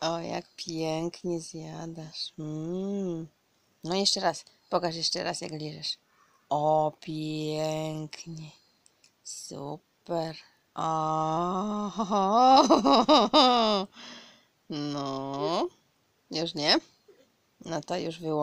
O, jak pięknie zjadasz. No jeszcze raz. Pokaż jeszcze raz, jak liżesz. O, pięknie. Super. O, no. Już nie? No to już wyłączę.